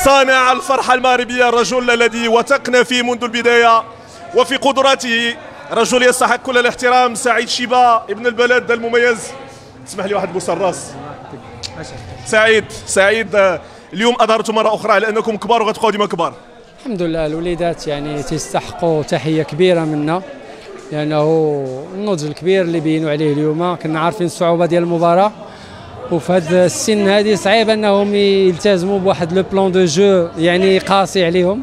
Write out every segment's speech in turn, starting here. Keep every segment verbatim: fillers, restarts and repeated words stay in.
صانع الفرحة المغربية، الرجل الذي وثقنا فيه منذ البداية وفي قدراته، رجل يستحق كل الاحترام. سعيد شيبة ابن البلد المميز. اسمح لي واحد بوس الراس. سعيد سعيد اليوم اظهرتم مرة أخرى على أنكم كبار وغتبقاو ديما كبار. الحمد لله الوليدات يعني تيستحقوا تحية كبيرة منا، لأنه النضج الكبير اللي بينوا عليه اليوم. كنا عارفين الصعوبة ديال المباراة، وفي هذا السن هذه صعيب انهم يلتزموا بواحد لو بلان دو جو يعني قاسي عليهم.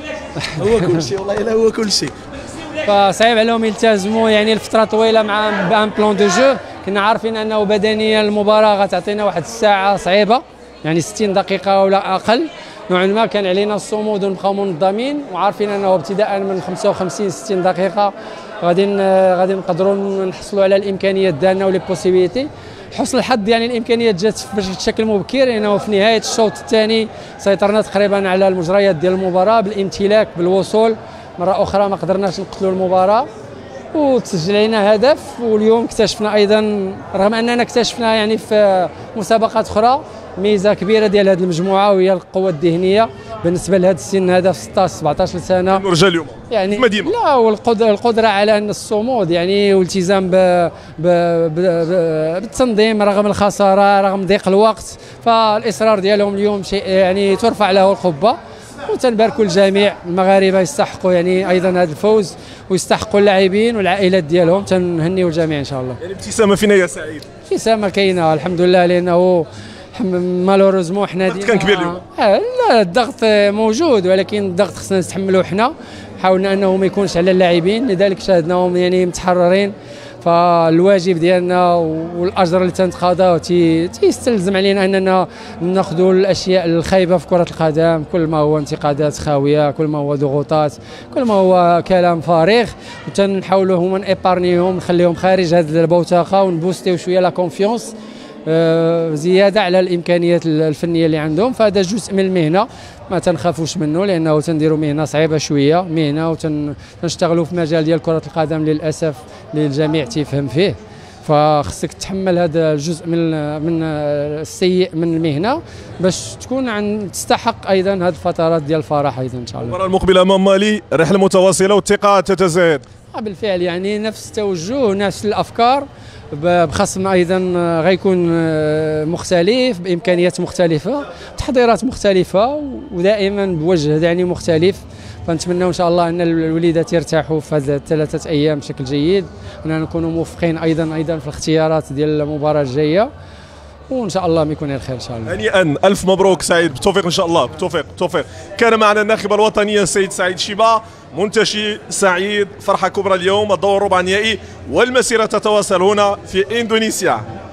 هو كل شيء والله الا هو كل شيء. فصعيب عليهم يلتزموا يعني لفتره طويله مع بان بلان دو جو. كنا عارفين انه بدنيا المباراه غتعطينا واحد الساعه صعيبه، يعني ستين دقيقه ولا اقل. نوعا ما كان علينا الصمود ونبقاو منظمين، وعارفين انه ابتداء من خمسة وخمسين ستين دقيقه غادي غادي نقدروا نحصلوا على الامكانيات ديالنا ولي بوسيبيليتي. حسن الحظ يعني الامكانيات جات بشكل مبكر، لانه في نهايه الشوط الثاني سيطرنا تقريبا على المجريات ديال المباراه بالامتلاك بالوصول. مره اخرى ما قدرناش نقتلوا المباراه وتسجل علينا هدف. واليوم اكتشفنا ايضا، رغم اننا اكتشفنا يعني في مسابقات اخرى، ميزه كبيره ديال هذه المجموعه، وهي القوه الذهنيه بالنسبه لهذا السن هذا في ستطاش سبعطاش سنه. نرجع اليوم يعني المدينة. لا، والقدره القدره على ان الصمود يعني والالتزام ب ب ب بالتنظيم رغم الخساره رغم ضيق الوقت. فالاصرار ديالهم اليوم شيء يعني ترفع له القبه. وتنباركوا الجميع المغاربه، يستحقوا يعني ايضا هذا الفوز، ويستحقوا اللاعبين والعائلات ديالهم. تنهنيوا الجميع ان شاء الله. يعني ابتسامه فينا يا سعيد. ابتسامه كاينه الحمد لله، لانه مالوريزمون حنا الضغط كان كبير اليوم. آه لا، الضغط موجود، ولكن الضغط خصنا نتحملوه حنا. حاولنا انه ما يكونش على اللاعبين، لذلك شاهدناهم يعني متحررين. فالواجب ديالنا والاجر اللي تنتقاضاه تيستلزم علينا اننا ناخذوا الاشياء الخايبه في كره القدم، كل ما هو انتقادات خاويه، كل ما هو ضغوطات، كل ما هو كلام فارغ، وتنحاولوا هما نيبارنيهم نخليهم خارج هذه البوتقه ونبوستيو شويه لا كونفيونس زياده على الامكانيات الفنيه اللي عندهم. فهذا جزء من المهنه ما تنخافوش منه، لانه تنديروا مهنه صعيبه شويه، مهنه وتنشتغلوا في مجال ديال كره القدم للاسف اللي الجميع تيفهم فيه. فخصك تحمل هذا الجزء من من السيء من المهنه باش تكون عن تستحق ايضا هذه الفترات ديال الفرح ايضا ان شاء الله. المباراه المقبله امام مالي رحله متواصله والثقه تتزايد. بالفعل يعني نفس التوجه نفس الافكار، بخصم ايضا غيكون مختلف بامكانيات مختلفه، تحضيرات مختلفه، ودائما بوجه يعني مختلف. فنتمنى ان شاء الله ان الوليدات يرتاحوا في هذه الثلاثه ايام بشكل جيد، واننا نكونوا موفقين ايضا ايضا في الاختيارات ديال المباراه الجايه، وان شاء الله ما يكون الخير ان شاء الله. هنيئا، الف مبروك سعيد، بالتوفيق ان شاء الله، بالتوفيق بالتوفيق. كان معنا الناخب الوطني السيد سعيد شيبة، منتشي سعيد، فرحه كبرى اليوم، الدور الربع النهائي والمسيره تتواصل هنا في اندونيسيا.